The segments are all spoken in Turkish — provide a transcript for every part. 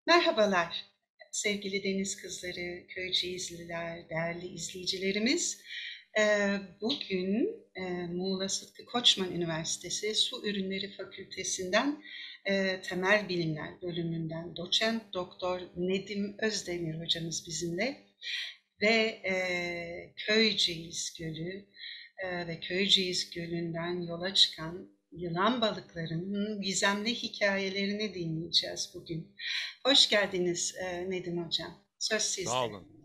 Merhabalar sevgili deniz kızları, Köyceğizliler, değerli izleyicilerimiz. Bugün Muğla Sıtkı Koçman Üniversitesi Su Ürünleri Fakültesinden Temel Bilimler bölümünden doçent doktor Nedim Özdemir hocamız bizimle ve Köyceğiz Gölü ve Köyceğiz Gölü'nden yola çıkan yılan balıklarının gizemli hikayelerini dinleyeceğiz bugün. Hoş geldiniz Nedim Hocam. Söz Sağ sizde. olun.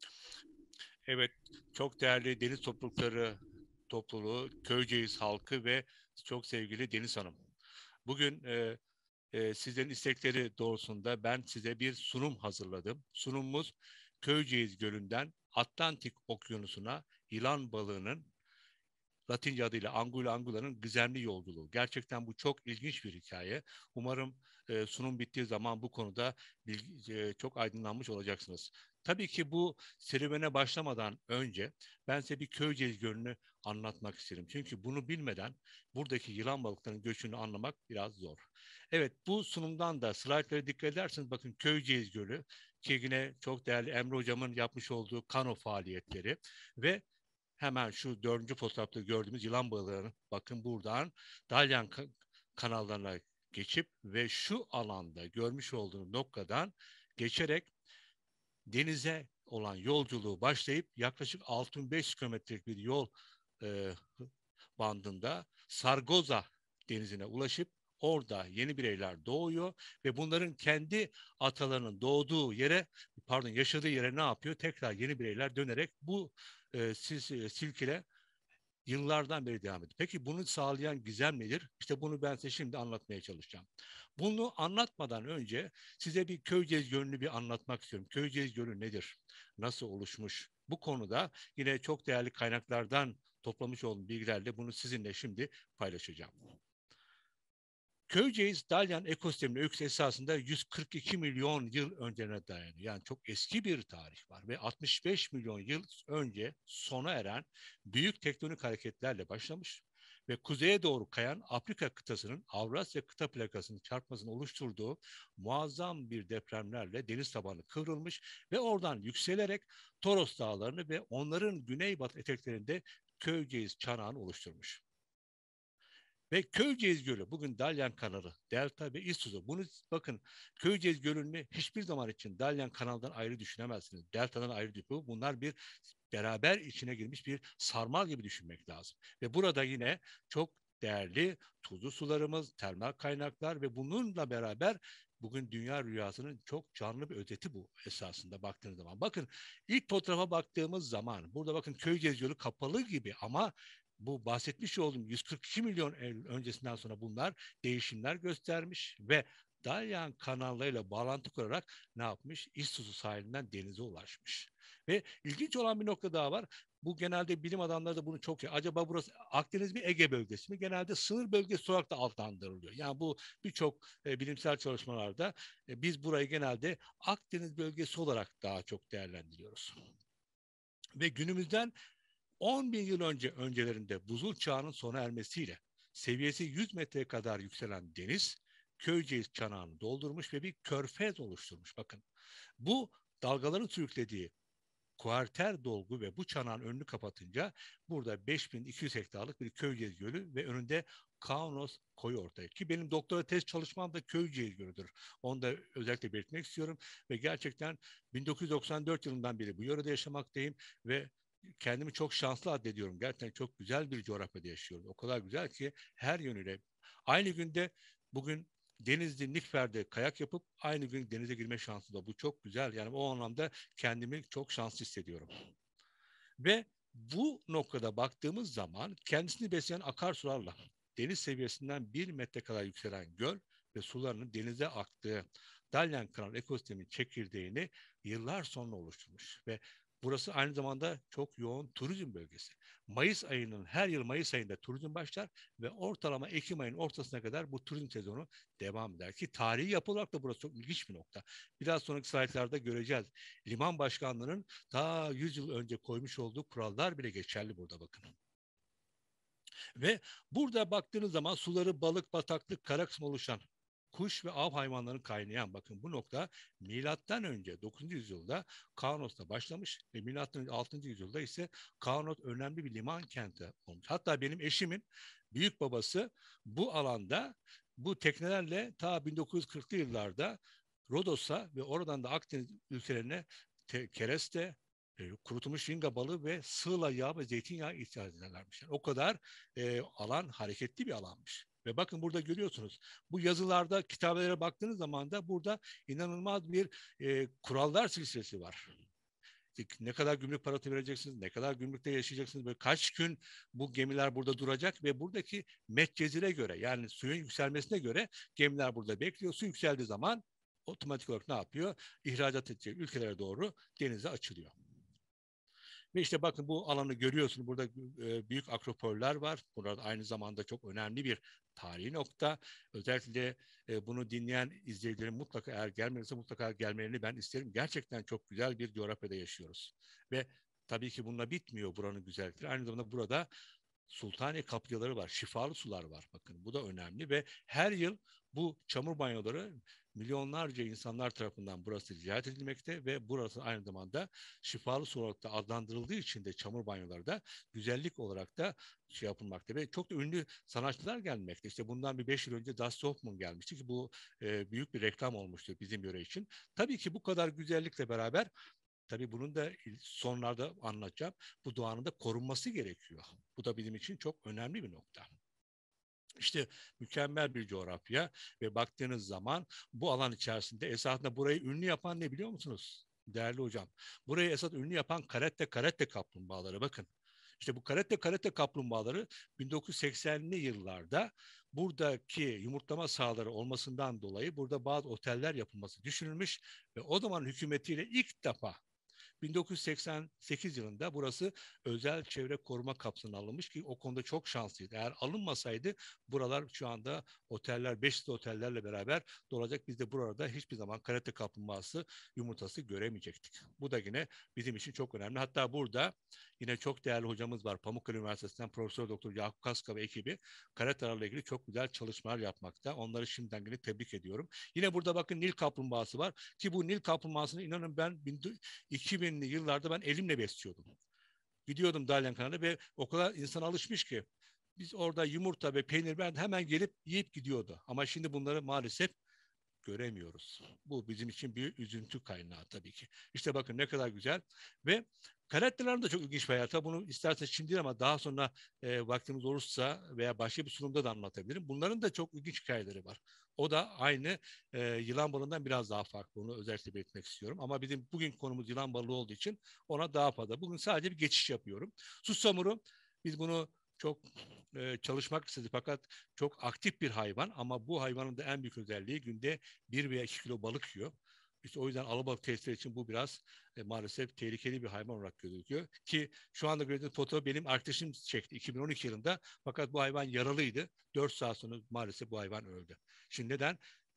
Evet, çok değerli deniz toplulukları topluluğu, Köyceğiz halkı ve çok sevgili Deniz Hanım. Bugün sizlerin istekleri doğrusunda ben size bir sunum hazırladım. Sunumumuz Köyceğiz Gölü'nden Atlantik Okyanusu'na yılan balığının Latince adıyla Angula angula'nın gizemli yolculuğu. Gerçekten bu çok ilginç bir hikaye. Umarım sunum bittiği zaman bu konuda çok aydınlanmış olacaksınız. Tabii ki bu serüvene başlamadan önce ben size bir Köyceğiz Gölü'nü anlatmak isterim. Çünkü bunu bilmeden buradaki yılan balıklarının göçünü anlamak biraz zor. Evet, bu sunumdan da slaytlara dikkat ederseniz bakın Köyceğiz Gölü ki yine çok değerli Emre Hocam'ın yapmış olduğu kano faaliyetleri ve hemen şu dördüncü fotoğrafta gördüğümüz yılan balığının bakın buradan Dalyan kanallarına geçip ve şu alanda görmüş olduğunuz noktadan geçerek denize olan yolculuğu başlayıp yaklaşık 6500 kilometrelik bir yol e, bandında Sargoza denizine ulaşıp orada yeni bireyler doğuyor ve bunların kendi atalarının doğduğu yere pardon yaşadığı yere ne yapıyor? Tekrar yeni bireyler dönerek bu silkile yıllardan beri devam ediyor. Peki bunu sağlayan gizem nedir? İşte bunu ben size şimdi anlatmaya çalışacağım. Bunu anlatmadan önce size bir Köyceğiz Gölü'nü bir anlatmak istiyorum. Köyceğiz Gölü nedir? Nasıl oluşmuş? Bu konuda yine çok değerli kaynaklardan toplamış olduğum bilgilerle bunu sizinle şimdi paylaşacağım. Köyceğiz Dalyan ekosisteminin öyküsü esasında 142 milyon yıl öncelerine dayanıyor. Yani çok eski bir tarih var ve 65 milyon yıl önce sona eren büyük tektonik hareketlerle başlamış ve kuzeye doğru kayan Afrika kıtasının Avrasya kıta plakasının çarpmasını oluşturduğu muazzam bir depremlerle deniz tabanı kıvrılmış ve oradan yükselerek Toros dağlarını ve onların güneybatı eteklerinde Köyceğiz çanağını oluşturmuş. Ve Köyceğiz Gölü bugün Dalyan kanalı, Delta ve İztuzu. Bunu bakın Köyceğiz Gölü'nü hiçbir zaman için Dalyan kanaldan ayrı düşünemezsiniz. Delta'dan ayrı düşünün. Bunlar bir beraber içine girmiş bir sarmal gibi düşünmek lazım. Ve burada yine çok değerli tuzlu sularımız, termal kaynaklar ve bununla beraber bugün dünya rüyasının çok canlı bir özeti bu esasında baktığınız zaman. Bakın ilk fotoğrafa baktığımız zaman burada bakın Köyceğiz Gölü kapalı gibi ama bu bahsetmiş olduğum 142 milyon yıl öncesinden sonra bunlar değişimler göstermiş ve Dalyan kanallarıyla bağlantı kurarak ne yapmış? İztuzu sahilinden denize ulaşmış. Ve ilginç olan bir nokta daha var. Bu genelde bilim adamları da bunu çok iyi. Acaba burası Akdeniz mi Ege bölgesi mi? Genelde sınır bölgesi olarak da adlandırılıyor. Yani bu birçok bilimsel çalışmalarda biz burayı genelde Akdeniz bölgesi olarak daha çok değerlendiriyoruz. Ve günümüzden 10 bin yıl öncelerinde buzul çağının sona ermesiyle seviyesi 100 metreye kadar yükselen deniz Köyceğiz çanağını doldurmuş ve bir körfez oluşturmuş. Bakın bu dalgaların sürüklediği kuarter dolgu ve bu çanağın önünü kapatınca burada 5200 hektarlık bir Köyceğiz Gölü ve önünde Kaunos koyu ortaya. Ki benim doktora tez çalışmam da Köyceğiz Gölü'dür. Onu da özellikle belirtmek istiyorum. Ve gerçekten 1994 yılından beri bu yörede yaşamaktayım ve kendimi çok şanslı addediyorum. Gerçekten çok güzel bir coğrafyada yaşıyorum. O kadar güzel ki her yönüyle. Aynı günde bugün Denizli Nikfer'de kayak yapıp aynı gün denize girme şansı da bu çok güzel. Yani o anlamda kendimi çok şanslı hissediyorum. Ve bu noktada baktığımız zaman kendisini besleyen akarsularla deniz seviyesinden 1 metre kadar yükselen göl ve sularının denize aktığı Dalyan Kanal ekosistemin çekirdeğini yıllar sonra oluşturmuş ve burası aynı zamanda çok yoğun turizm bölgesi. Mayıs ayının her yıl Mayıs ayında turizm başlar ve ortalama Ekim ayının ortasına kadar bu turizm sezonu devam eder ki tarihi yapı olarak da burası çok ilginç bir nokta. Biraz sonraki slaytlarda göreceğiz. Liman başkanlığının ta 100 yıl önce koymuş olduğu kurallar bile geçerli burada bakın. Ve burada baktığınız zaman suları balık, bataklık, kara kısmı oluşan kuş ve av hayvanlarının kaynayan, bakın bu nokta milattan önce 9. yüzyılda Kaunos'ta başlamış ve milattan önce 6. yüzyılda ise Kaunos önemli bir liman kenti olmuş. Hatta benim eşimin büyük babası bu alanda bu teknelerle ta 1940'lı yıllarda Rodos'a ve oradan da Akdeniz ülkelerine kereste, kurutulmuş ringa balığı ve sığla yağı ve zeytinyağı ithal ederlermiş. Yani o kadar alan hareketli bir alanmış. Ve bakın burada görüyorsunuz. Bu yazılarda, kitabetlere baktığınız zaman da burada inanılmaz bir kurallar silsilesi var. Ne kadar gümrük parası vereceksiniz, ne kadar gümrükte yaşayacaksınız, böyle kaç gün bu gemiler burada duracak ve buradaki metcezire göre, yani suyun yükselmesine göre gemiler burada bekliyor. Su yükseldiği zaman otomatik olarak ne yapıyor? İhracat edecek ülkelere doğru denize açılıyor. Ve işte bakın bu alanı görüyorsunuz. Burada büyük akropoller var. Burada aynı zamanda çok önemli bir tarihi nokta. Özellikle bunu dinleyen izleyicilerin mutlaka, eğer gelmediyse mutlaka gelmelerini ben isterim. Gerçekten çok güzel bir coğrafyada yaşıyoruz. Ve tabii ki bununla bitmiyor buranın güzellikleri. Aynı zamanda burada Sultaniye kaplıcaları var, şifalı sular var. Bakın bu da önemli ve her yıl bu çamur banyoları milyonlarca insanlar tarafından burası ziyaret edilmekte ve burası aynı zamanda şifalı su olarak da adlandırıldığı için de çamur banyoları da güzellik olarak da şey yapılmakta ve çok da ünlü sanatçılar gelmekte. İşte bundan bir 5 yıl önce Dusty Hoffman gelmişti ki bu büyük bir reklam olmuştu bizim yöre için. Tabii ki bu kadar güzellikle beraber, tabii bunun da sonlarda anlatacağım, bu doğanın da korunması gerekiyor. Bu da bizim için çok önemli bir nokta. İşte mükemmel bir coğrafya ve baktığınız zaman bu alan içerisinde esasında burayı ünlü yapan ne biliyor musunuz? Değerli hocam, burayı esas ünlü yapan karette kaplumbağaları, bakın. İşte bu karette kaplumbağaları 1980'li yıllarda buradaki yumurtlama sahaları olmasından dolayı burada bazı oteller yapılması düşünülmüş ve o zaman hükümetiyle ilk defa 1988 yılında burası özel çevre koruma kapsamına alınmış ki o konuda çok şanslıydı. Eğer alınmasaydı buralar şu anda oteller, 5 otellerle beraber dolacak. Biz de burada hiçbir zaman karate kaplumbağası yumurtası göremeyecektik. Bu da yine bizim için çok önemli. Hatta burada yine çok değerli hocamız var. Pamukkale Üniversitesi'nden Profesör Doktor Yakup Kaska ve ekibi karatelerle ilgili çok güzel çalışmalar yapmakta. Onları şimdiden yine tebrik ediyorum. Yine burada bakın Nil kaplumbağası var ki bu Nil kaplumbağasını inanın ben 2000'li yıllarda ben elimle besliyordum. Gidiyordum Dalyan kanalına ve o kadar insan alışmış ki biz orada yumurta ve peynir ben hemen gelip yiyip gidiyordu. Ama şimdi bunları maalesef göremiyoruz. Bu bizim için bir üzüntü kaynağı tabii ki. İşte bakın ne kadar güzel ve karakterlerin de çok ilginç bir hayata. Bunu isterseniz şimdi değil ama daha sonra vaktimiz olursa veya başka bir sunumda da anlatabilirim. Bunların da çok ilginç hikayeleri var. O da aynı yılan balığından biraz daha farklı. Onu özellikle belirtmek istiyorum. Ama bizim bugün konumuz yılan balığı olduğu için ona daha fazla. Bugün sadece bir geçiş yapıyorum. Susamuru, biz bunu çok çalışmak istedik fakat çok aktif bir hayvan ama bu hayvanın da en büyük özelliği günde 1 veya 2 kilo balık yiyor. İşte o yüzden alabalık testleri için bu biraz maalesef tehlikeli bir hayvan olarak gözüküyor. Ki şu anda gördüğünüz fotoğrafı benim arkadaşım çekti 2012 yılında. Fakat bu hayvan yaralıydı. 4 saat sonra maalesef bu hayvan öldü. Şimdi neden?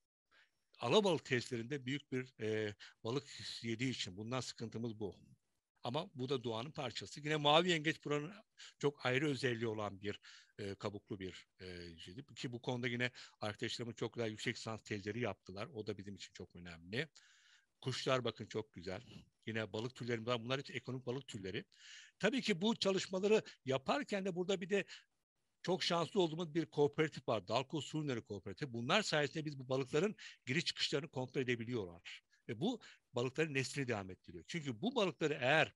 Alabalık testlerinde büyük bir balık yediği için bundan sıkıntımız bu. Ama bu da doğanın parçası. Yine mavi yengeç buranın çok ayrı özelliği olan bir kabuklu bir şeydi. Ki bu konuda yine arkadaşlarımız çok güzel yüksek lisans tezleri yaptılar. O da bizim için çok önemli. Kuşlar bakın çok güzel. Yine balık türlerimiz var. Bunlar hiç ekonomik balık türleri. Tabii ki bu çalışmaları yaparken de burada bir de çok şanslı olduğumuz bir kooperatif var. Dalko Su Ürünleri Kooperatifi. Bunlar sayesinde biz bu balıkların giriş çıkışlarını kontrol edebiliyorlar. Ve bu balıkların neslini devam ettiriyor. Çünkü bu balıkları eğer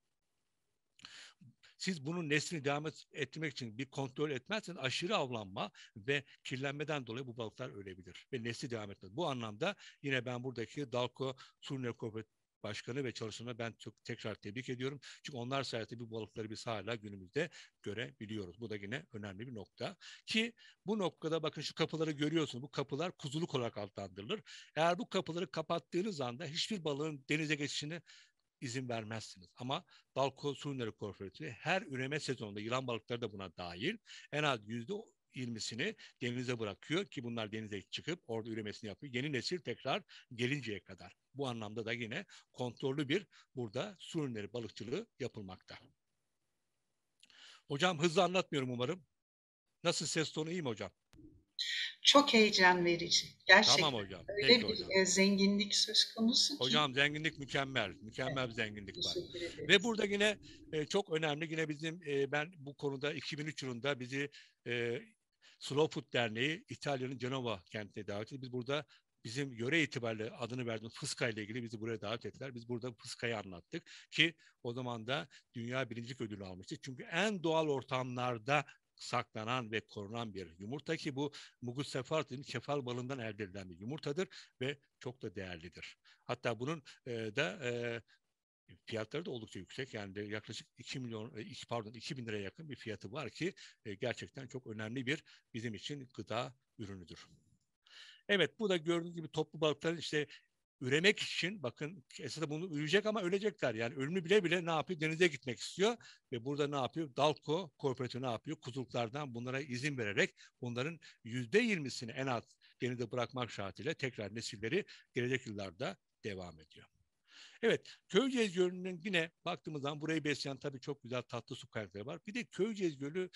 siz bunun neslini devam ettirmek için bir kontrol etmezseniz aşırı avlanma ve kirlenmeden dolayı bu balıklar ölebilir ve nesli devam etmez. Bu anlamda yine ben buradaki Dalko Su Ürünleri Kooperatifi Başkanı ve çalışanı ben çok tekrar tebrik ediyorum. Çünkü onlar sayesinde bu balıkları biz hala günümüzde görebiliyoruz. Bu da yine önemli bir nokta. Ki bu noktada bakın şu kapıları görüyorsunuz. Bu kapılar kuzuluk olarak adlandırılır. Eğer bu kapıları kapattığınız anda hiçbir balığın denize geçişini izin vermezsiniz. Ama Dalko Su Ürünleri Kooperatifi her üreme sezonunda yılan balıkları da buna dahil en az %20'sini denize bırakıyor ki bunlar denize çıkıp orada üremesini yapıyor. Yeni nesil tekrar gelinceye kadar. Bu anlamda da yine kontrollü bir burada su ürünleri balıkçılığı yapılmakta. Hocam hızlı anlatmıyorum umarım. Nasıl, ses tonu iyi mi hocam? çok heyecan verici. Tamam Gerçekten hocam. öyle Peki bir, hocam. zenginlik söz konusu ki. Hocam zenginlik mükemmel. Mükemmel Evet, bir zenginlik var. teşekkür Ve ederiz. burada yine çok önemli. Yine bizim ben bu konuda 2003 yılında bizi e, Slow Food Derneği İtalya'nın Cenova kentine davet etti. Biz burada bizim yöre itibariyle adını verdiğimiz fıska ile ilgili bizi buraya davet ettiler. Biz burada fıskayı anlattık ki o zaman da dünya birincilik ödülü almıştık. Çünkü en doğal ortamlarda saklanan ve korunan bir yumurta ki bu Mugus cephalatus'un kefal balından elde edilen bir yumurtadır ve çok da değerlidir. Hatta bunun da fiyatları da oldukça yüksek. Yani de yaklaşık 2 milyon, 2 bin liraya yakın bir fiyatı var ki gerçekten çok önemli bir bizim için gıda ürünüdür. Evet, bu da gördüğünüz gibi toplu balıkların işte üremek için bakın esasında bunu ürecek ama ölecekler. Yani ölümü bile bile ne yapıyor? Denize gitmek istiyor ve burada ne yapıyor? Dalko Kooperatifi ne yapıyor? Kuzuluklardan bunlara izin vererek bunların %20'sini en az denizde bırakmak şartıyla tekrar nesilleri gelecek yıllarda devam ediyor. Evet, Köyceğiz Gölü'nün yine baktığımız zaman burayı besleyen tabii çok güzel tatlı su kaynakları var. Bir de Köyceğiz Gölü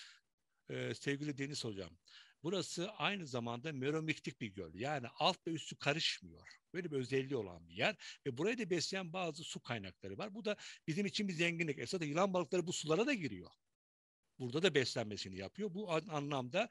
sevgili Deniz Hocam. Burası aynı zamanda meromiktik bir göl. Yani alt ve üstü karışmıyor. Böyle bir özelliği olan bir yer. Ve burayı da besleyen bazı su kaynakları var. Bu da bizim için bir zenginlik. Esasında yılan balıkları bu sulara da giriyor. Burada da beslenmesini yapıyor. Bu anlamda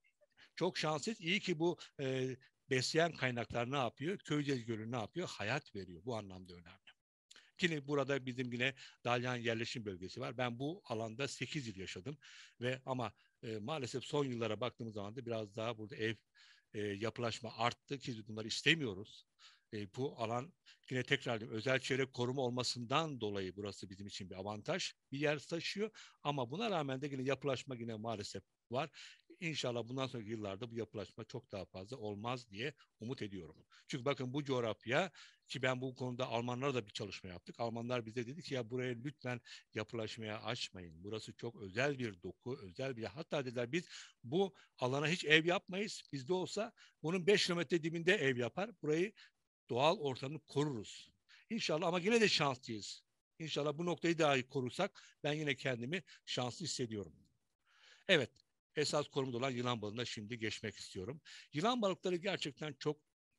çok şanssız. İyi ki bu besleyen kaynaklar ne yapıyor? Köyceğiz Gölü ne yapıyor? Hayat veriyor. Bu anlamda önemli. Yine burada bizim yine Dalyan yerleşim bölgesi var. Ben bu alanda 8 yıl yaşadım ve ama maalesef son yıllara baktığımız zaman da biraz daha burada ev yapılaşma arttı ki biz bunları istemiyoruz. Bu alan yine tekrar diyorum, özel çevre koruma olmasından dolayı burası bizim için bir avantaj bir yer taşıyor. Ama buna rağmen de yine yapılaşma yine maalesef var. İnşallah bundan sonraki yıllarda bu yapılaşma çok daha fazla olmaz diye umut ediyorum. Çünkü bakın bu coğrafya ki ben bu konuda Almanlarla da bir çalışma yaptık. Almanlar bize dedi ki ya buraya lütfen yapılaşmaya açmayın. Burası çok özel bir doku, özel bir hatta dediler biz bu alana hiç ev yapmayız. Bizde olsa bunun 5 kilometre dibinde ev yapar. Burayı doğal ortamını koruruz. İnşallah ama yine de şanslıyız. İnşallah bu noktayı daha iyi korursak ben yine kendimi şanslı hissediyorum. Evet, esas konumuz olan yılan balığına şimdi geçmek istiyorum. Yılan balıkları gerçekten çok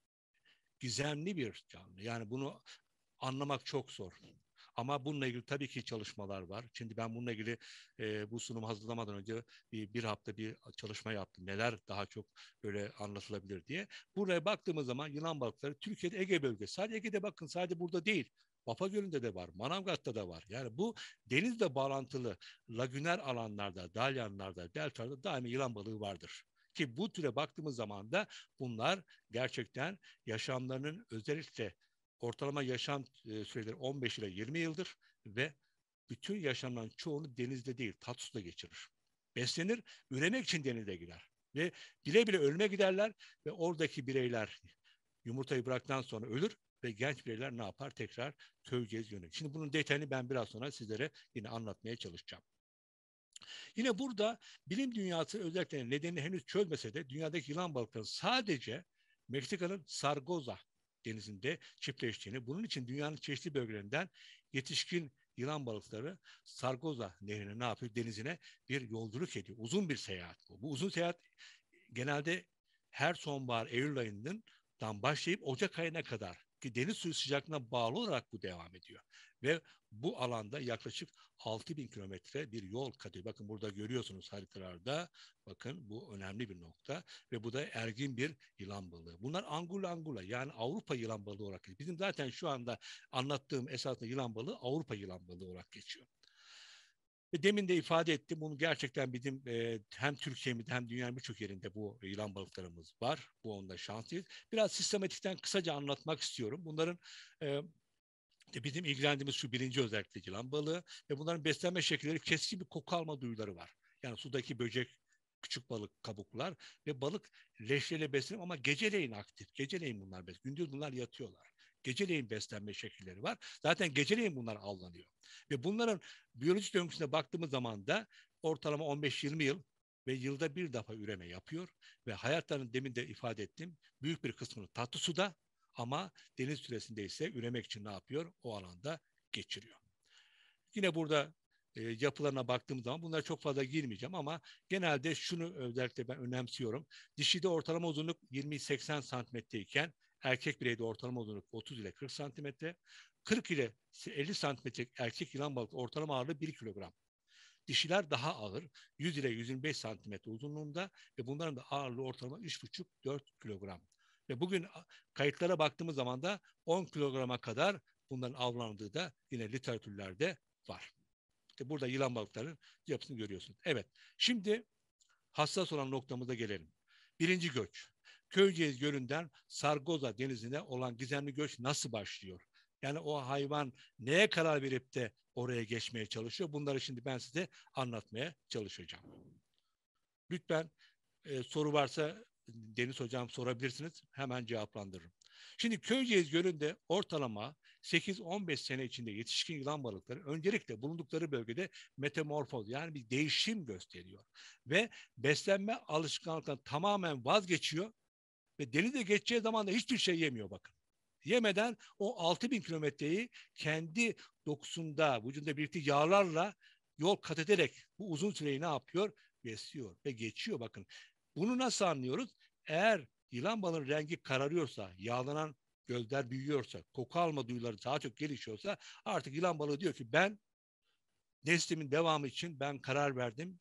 gizemli bir canlı. Yani bunu anlamak çok zor. Ama bununla ilgili tabii ki çalışmalar var. Şimdi ben bununla ilgili bu sunumu hazırlamadan önce bir hafta bir çalışma yaptım. Neler daha çok böyle anlatılabilir diye. Buraya baktığımız zaman yılan balıkları Türkiye'de Ege bölgesi. Sadece Ege'de bakın sadece burada değil. Bapa Gölü'nde de var, Manavgat'ta da var. Yani bu denizle bağlantılı lagüner alanlarda, dalyanlarda, deltalarda daimi yılan balığı vardır. Ki bu türe baktığımız zaman da bunlar gerçekten yaşamlarının özellikle ortalama yaşam süreleri 15 ile 20 yıldır ve bütün yaşamların çoğunu denizde değil, tatlı suda geçirir. Beslenir, üremek için denize gider. Ve bile bile ölüme giderler ve oradaki bireyler yumurtayı bıraktıktan sonra ölür ve genç bireyler ne yapar? Tekrar köyceğiz yönelik. Şimdi bunun detayını ben biraz sonra sizlere yine anlatmaya çalışacağım. Yine burada bilim dünyası özellikle nedenini henüz çözmese de dünyadaki yılan balıkları sadece Meksika'nın Sargasso denizinde çiftleştiğini, bunun için dünyanın çeşitli bölgelerinden yetişkin yılan balıkları Sargasso nehrine ne yapıyor? Denizine bir yolculuk ediyor. Uzun bir seyahat bu. Bu uzun seyahat genelde her sonbahar Eylül ayından başlayıp Ocak ayına kadar ki deniz suyu sıcaklığına bağlı olarak bu devam ediyor. Ve bu alanda yaklaşık 6.000 kilometre bir yol kat ediyor. Bakın burada görüyorsunuz haritalarda. Bakın bu önemli bir nokta ve bu da ergin bir yılan balığı. Bunlar angula angula yani Avrupa yılan balığı olarak geçiyor. Bizim zaten şu anda anlattığım esasında yılan balığı Avrupa yılan balığı olarak geçiyor. Ve demin de ifade ettim. Bunu gerçekten bizim hem Türkiye'mizde hem dünyanın birçok yerinde bu yılan balıklarımız var. Bu onda şanslıyız. Biraz sistematikten kısaca anlatmak istiyorum. Bunların e, bizim ilgilendiğimiz şu birinci özellikle yılan balığı ve bunların beslenme şekilleri keskin bir koku alma duyuları var. Yani sudaki böcek, küçük balık, kabuklar ve balık leşleriyle besleniyor ama geceleyin aktif. Geceleyin bunlar besleniyor. Gündüz bunlar yatıyorlar. Geceleyin beslenme şekilleri var. Zaten geceleyin bunlar avlanıyor. Ve bunların biyolojik döngüsüne baktığımız zaman da ortalama 15-20 yıl ve yılda bir defa üreme yapıyor. Ve hayatlarının demin de ifade ettim büyük bir kısmını tatlı suda ama deniz süresinde ise üremek için ne yapıyor? O alanda geçiriyor. Yine burada yapılarına baktığım zaman bunlara çok fazla girmeyeceğim ama genelde şunu özellikle ben önemsiyorum. Dişide ortalama uzunluk 20-80 santimetre iken erkek bireyde ortalama uzunluk 30 ile 40 santimetre. 40 ile 50 santimetre erkek yılan balığı ortalama ağırlığı 1 kilogram. Dişiler daha ağır, 100 ile 125 santimetre uzunluğunda ve bunların da ağırlığı ortalama 3,5-4 kilogram. Ve bugün kayıtlara baktığımız zaman da 10 kilograma kadar bunların avlandığı da yine literatürlerde var. İşte burada yılan balıklarının yapısını görüyorsunuz. Evet, şimdi hassas olan noktamıza gelelim. Birinci göç. Köyceğiz Gölü'nden Sargoza Denizi'ne olan gizemli göç nasıl başlıyor? Yani o hayvan neye karar verip de oraya geçmeye çalışıyor? Bunları şimdi ben size anlatmaya çalışacağım. Lütfen soru varsa Deniz Hocam sorabilirsiniz. Hemen cevaplandırırım. Şimdi Köyceğiz Gölü'nde ortalama 8-15 sene içinde yetişkin yılan balıkları öncelikle bulundukları bölgede metamorfoz yani bir değişim gösteriyor. Ve beslenme alışkanlıklarından tamamen vazgeçiyor ve denize geçeceği zaman da hiçbir şey yemiyor bakın. Yemeden o 6.000 kilometreyi kendi dokusunda, vücudunda birlikte yağlarla yol kat ederek bu uzun süreyi ne yapıyor? Besliyor ve geçiyor bakın. Bunu nasıl anlıyoruz? Eğer yılan balığının rengi kararıyorsa, yağlanan gözler büyüyorsa, koku alma duyuları daha çok gelişiyorsa artık yılan balığı diyor ki ben neslimin devamı için ben karar verdim.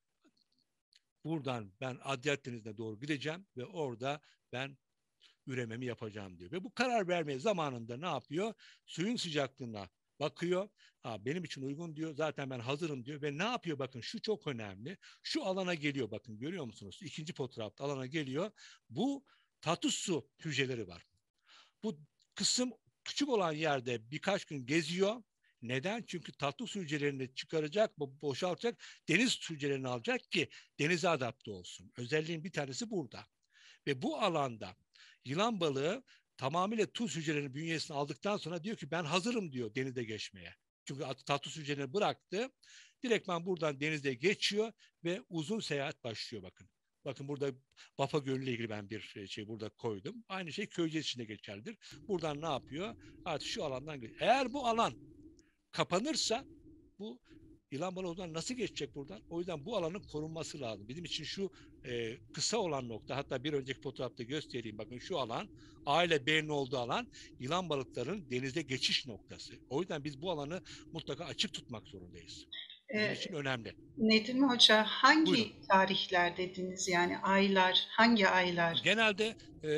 Buradan ben Adyat Denizi'ne doğru gideceğim ve orada ben ürememi yapacağım diyor. Ve bu karar verme zamanında ne yapıyor? Suyun sıcaklığına bakıyor. Benim için uygun diyor. Zaten ben hazırım diyor. Ve ne yapıyor? Bakın şu çok önemli. Şu alana geliyor bakın görüyor musunuz? İkinci fotoğrafta alana geliyor. Bu tatlı su hücreleri var. Bu kısım küçük olan yerde birkaç gün geziyor. Neden? Çünkü tatlı su hücrelerini çıkaracak, boşaltacak, deniz hücrelerini alacak ki denize adapte olsun. Özelliğin bir tanesi burada. Ve bu alanda yılan balığı tamamıyla tuz hücrelerinin bünyesine aldıktan sonra diyor ki ben hazırım diyor denize geçmeye. Çünkü tatlı hücrelerini bıraktı. Direktman buradan denize geçiyor ve uzun seyahat başlıyor bakın. Bakın burada Bafa Gölü ile ilgili ben bir şey burada koydum. Aynı şey Köyceğiz için de geçerlidir. Buradan ne yapıyor? Artık şu alandan geçiyor. Eğer bu alan kapanırsa bu yılan balığı o zaman nasıl geçecek buradan? O yüzden bu alanın korunması lazım. Bizim için şu kısa olan nokta, hatta bir önceki fotoğrafta göstereyim. Bakın şu alan, A ile B'nin olduğu alan yılan balıkların denize geçiş noktası. O yüzden biz bu alanı mutlaka açık tutmak zorundayız. Bizim için önemli. Nedim Hoca Buyurun. hangi tarihler dediniz yani aylar, hangi aylar? Genelde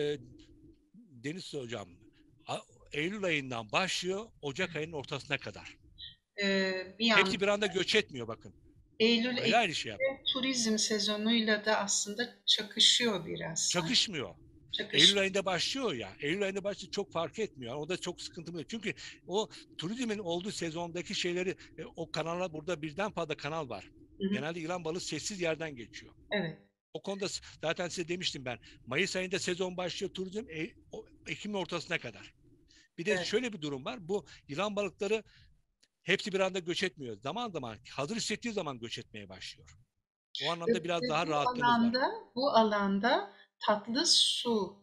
Deniz Hocam Eylül ayından başlıyor Ocak ayının ortasına kadar. Bir yan Hepsi bir anda göç etmiyor bakın. Eylül, Öyle aynı şey yapıyor. turizm sezonuyla da aslında çakışıyor biraz. Çakışmıyor. Eylül ayında başlıyor ya. Eylül ayında başlıyor çok fark etmiyor. O da çok sıkıntılı. Çünkü o turizmin olduğu sezondaki şeyleri o kanallar burada birden fazla kanal var. Hı hı. Genelde yılan balığı sessiz yerden geçiyor. Evet. O konuda zaten size demiştim ben. Mayıs ayında sezon başlıyor turizm Ekim'in ortasına kadar. Bir de Evet. şöyle bir durum var. Bu yılan balıkları hepsi bir anda göç etmiyor. Zaman zaman hazır hissettiği zaman göç etmeye başlıyor. O anlamda biraz daha rahatlığımız var. Bu alanda tatlı su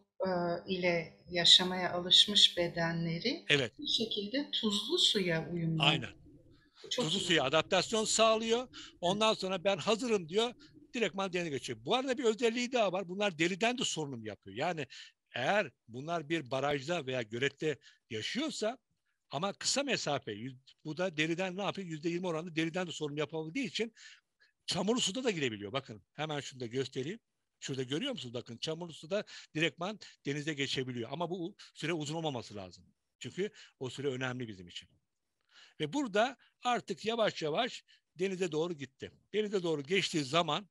ile yaşamaya alışmış bedenleri Evet. bir şekilde tuzlu suya uyumlu. Aynen. Çok Tuzlu iyi. suya adaptasyon sağlıyor. Ondan sonra ben hazırım diyor. Direktman denize geçiyor. Bu arada bir özelliği daha var. Bunlar deriden de sorunum yapıyor. Yani eğer bunlar bir barajda veya gölette yaşıyorsa ama kısa mesafe bu da deriden ne yapıyor? %20 oranında deriden de sorun yapabildiği için çamurlu suda da girebiliyor. Bakın hemen şunu da göstereyim. Şurada görüyor musunuz? Bakın çamurlu suda direktman denize geçebiliyor. Ama bu süre uzun olmaması lazım. Çünkü o süre önemli bizim için. Ve burada artık yavaş yavaş denize doğru gitti. Denize doğru geçtiği zaman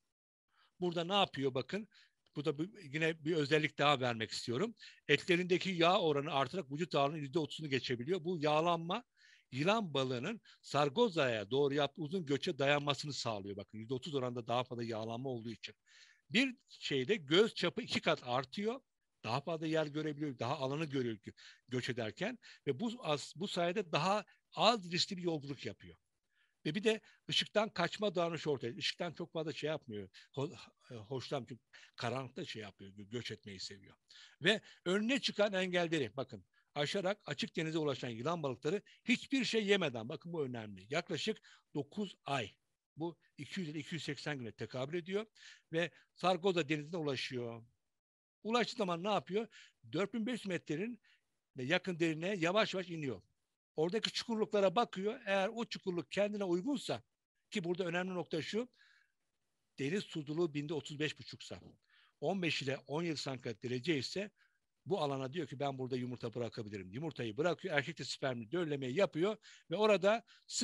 burada ne yapıyor bakın. Burada yine bir özellik daha vermek istiyorum. Etlerindeki yağ oranı artarak vücut ağırlığının %30'unu geçebiliyor. Bu yağlanma yılan balığının Sargoza'ya doğru yaptığı uzun göçe dayanmasını sağlıyor. Bakın %30 oranında daha fazla yağlanma olduğu için. Bir şeyde göz çapı 2 kat artıyor. Daha fazla yer görebiliyor, daha alanı görüyor göç ederken ve bu sayede daha az riskli bir yolculuk yapıyor. Ve bir de ışıktan kaçma davranışı ortaya. Işıktan çok fazla şey yapmıyor. Hoşlan çünkü karanlıkta şey yapıyor, göç etmeyi seviyor. Ve önüne çıkan engelleri bakın aşarak açık denize ulaşan yılan balıkları hiçbir şey yemeden, bakın bu önemli, yaklaşık 9 ay, bu 200 ile 280 güne tekabül ediyor ve Sargoza denizine ulaşıyor. Ulaştığı zaman ne yapıyor? 4500 metrenin yakın derinliğe yavaş yavaş iniyor. Oradaki çukurluklara bakıyor. Eğer o çukurluk kendine uygunsa, ki burada önemli nokta şu, deniz tuzluluğu binde 35,5'sa, 15 ile 17 santigrat derece ise bu alana diyor ki ben burada yumurta bırakabilirim. Yumurtayı bırakıyor. Erkek de spermini döllemeyi yapıyor ve orada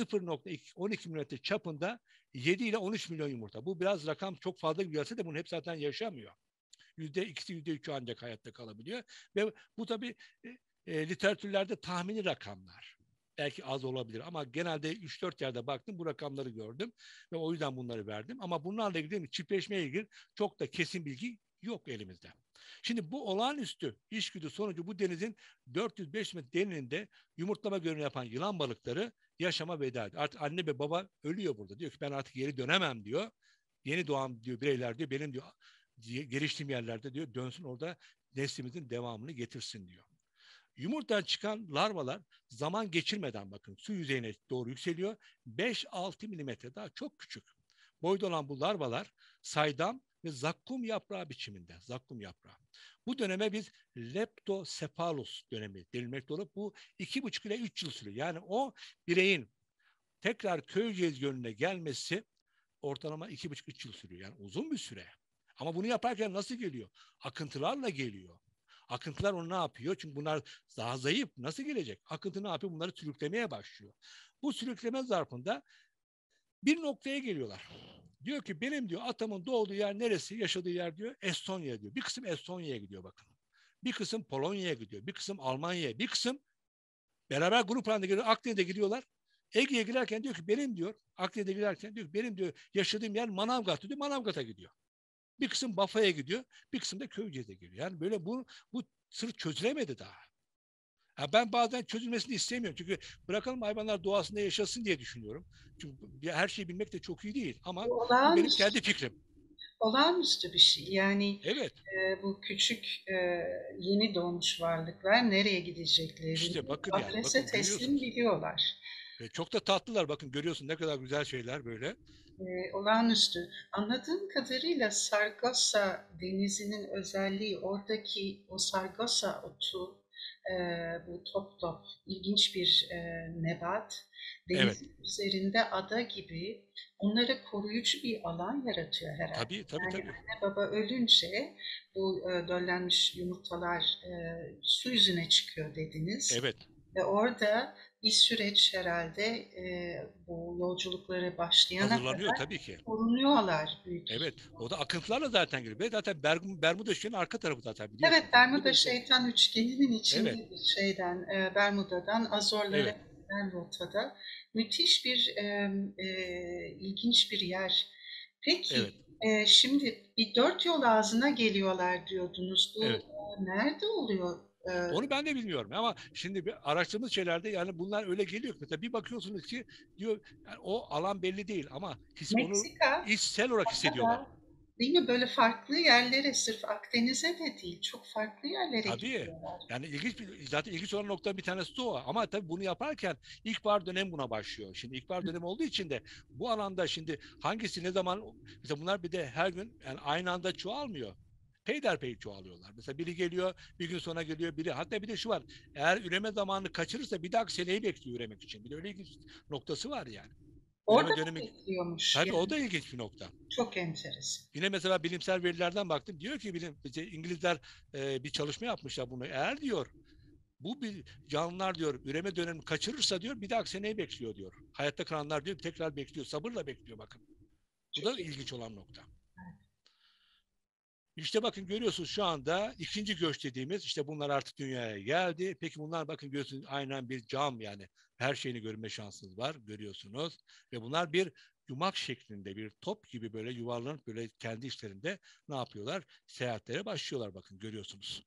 0,12 milimetre çapında 7 ile 13 milyon yumurta. Bu biraz rakam çok fazla gibi gelse de bunu hep zaten yaşamıyor. %2'si %3'ü ancak hayatta kalabiliyor. Ve bu tabii literatürlerde tahmini rakamlar. Belki az olabilir ama genelde 3-4 yerde baktım, bu rakamları gördüm ve o yüzden bunları verdim. Ama bunlarla ilgili, çiftleşmeye ilgili çok da kesin bilgi yok elimizde. Şimdi bu olağanüstü içgüdü sonucu bu denizin 405 metre derinliğinde yumurtlama görevini yapan yılan balıkları yaşama veda ediyor. Artık anne ve baba ölüyor burada. Diyor ki ben artık geri dönemem diyor. Yeni doğan diyor bireyler diyor benim diyor geliştiğim yerlerde diyor dönsün orada neslimizin devamını getirsin diyor. Yumurtadan çıkan larvalar zaman geçirmeden bakın su yüzeyine doğru yükseliyor. 5-6 milimetre, daha çok küçük boyda olan bu larvalar saydam ve zakkum yaprağı biçiminde. Zakkum yaprağı. Bu döneme biz leptocephalus dönemi denilmekte olup bu 2,5 ile 3 yıl sürüyor. Yani o bireyin tekrar Köyceğiz Gölü'ne gelmesi ortalama 2,5-3 yıl sürüyor. Yani uzun bir süre. Ama bunu yaparken nasıl geliyor? Akıntılarla geliyor. Akıntılar onu ne yapıyor? Çünkü bunlar daha zayıf. Nasıl gelecek? Akıntı ne yapıyor? Bunları sürüklemeye başlıyor. Bu sürükleme zarfında bir noktaya geliyorlar. Diyor ki benim diyor atamın doğduğu yer neresi? Yaşadığı yer diyor Estonya diyor. Bir kısım Estonya'ya gidiyor bakın. Bir kısım Polonya'ya gidiyor. Bir kısım Almanya'ya. Bir kısım beraber grup halinde gidiyor. Akdeniz'e gidiyorlar. Ege'ye girerken diyor ki benim diyor Akdeniz'e girerken diyor ki benim diyor yaşadığım yer Manavgat diyor. Manavgat'a gidiyor. Bir kısım Bafra'ya gidiyor. Bir kısım da Köyceğiz'e gidiyor. Yani böyle bu sır çözülemedi daha. Ya ben bazen çözülmesini istemiyorum. Çünkü bırakalım hayvanlar doğasında yaşasın diye düşünüyorum. Çünkü her şeyi bilmek de çok iyi değil. Ama Bu bu benim olağanüstü, kendi fikrim. olağanüstü bir şey. Yani Evet. bu küçük yeni doğmuş varlıklar nereye gideceklerini İşte bakın yani. adrese Bakın teslim görüyorsunuz. biliyorlar. Ve çok da tatlılar. Bakın görüyorsun ne kadar güzel şeyler böyle. Olağanüstü. Anladığım kadarıyla Sargasso denizinin özelliği oradaki o Sargasso otu, e, bu top top ilginç bir nebat. Evet. Denizin üzerinde ada gibi onlara koruyucu bir alan yaratıyor herhalde. Tabii tabii Yani tabii. anne baba ölünce bu döllenmiş yumurtalar su yüzüne çıkıyor dediniz. Evet. Ve orada bir süreç herhalde bu yolculukları başlayana Hazırlanıyor kadar tabii ki. korunuyorlar büyük Evet. ihtimal. O da akıntılarla zaten geliyor. Ve zaten Bermuda üçgenin arka tarafı zaten Evet, biliyorsunuz. Yani. Bu Bermuda da işte. şeytan üçgeninin Evet. içinde bir şeyden, Bermuda'dan Azorlara Evet. giden rotada müthiş bir, ilginç bir yer. Evet. Peki, şimdi bir dört yol ağzına geliyorlar diyordunuz. Evet. Bu nerede oluyor? Onu ben de bilmiyorum ama şimdi bir araştırdığımız şeylerde yani bunlar öyle geliyor. Mesela bir bakıyorsunuz ki diyor yani o alan belli değil ama onu Meksika, içsel olarak hissediyorlar. Kanada, değil mi? Böyle farklı yerlere, sırf Akdeniz'e de değil, çok farklı yerlere Tabii. gidiyorlar. Yani zaten ilginç olan nokta bir tanesi de o. Ama tabii bunu yaparken ilkbahar dönemi buna başlıyor. Şimdi ilkbahar dönemi olduğu için de bu alanda şimdi hangisi ne zaman, mesela bunlar bir de her gün yani aynı anda çoğalmıyor. Peyderpey çoğalıyorlar. Mesela biri geliyor, bir gün sonra geliyor biri. Hatta bir de şu var. Eğer üreme zamanını kaçırırsa bir dahaki seneyi bekliyor üremek için. Bir de öyle ilginç noktası var yani. Orada Üreme mı dönemi, bekliyormuş? tabii o Yani da ilginç bir nokta. çok enteresan. Yine mesela bilimsel verilerden baktım. Diyor ki İngilizler bir çalışma yapmışlar bunu. Eğer diyor bu bir canlılar diyor üreme dönemini kaçırırsa diyor bir dahaki seneyi bekliyor diyor. Hayatta kalanlar diyor tekrar bekliyor. Sabırla bekliyor bakın. Bu da Çok iyi. ilginç olan nokta. İşte bakın görüyorsunuz şu anda ikinci göç dediğimiz işte bunlar artık dünyaya geldi. Peki bunlar bakın görüyorsunuz aynen bir cam yani her şeyini görme şansınız var görüyorsunuz. Ve bunlar bir yumak şeklinde bir top gibi böyle yuvarlanıp böyle kendi işlerinde ne yapıyorlar? Seyahatlere başlıyorlar bakın görüyorsunuz.